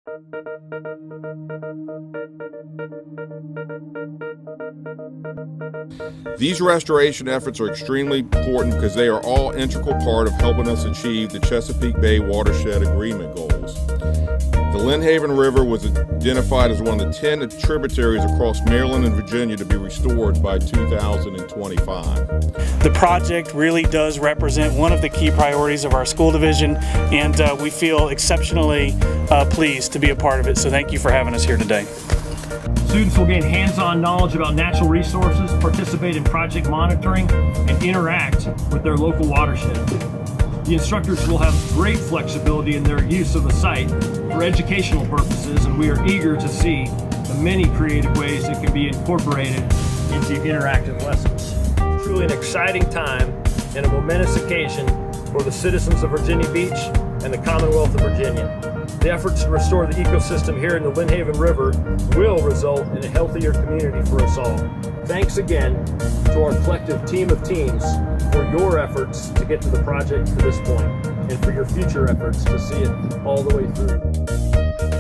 These restoration efforts are extremely important because they are all integral part of helping us achieve the Chesapeake Bay Watershed Agreement goals. The Lynnhaven River was identified as one of the 10 tributaries across Maryland and Virginia to be restored by 2025. The project really does represent one of the key priorities of our school division, and we feel exceptionally pleased to be a part of it. So thank you for having us here today. Students will gain hands-on knowledge about natural resources, participate in project monitoring, and interact with their local watershed. The instructors will have great flexibility in their use of the site for educational purposes, and we are eager to see the many creative ways it can be incorporated into interactive lessons. Truly an exciting time and a momentous occasion for the citizens of Virginia Beach and the Commonwealth of Virginia. The efforts to restore the ecosystem here in the Lynnhaven River will result in a healthier community for us all. Thanks again to our collective team of teams for your efforts to get to the project to this point, and for your future efforts to see it all the way through.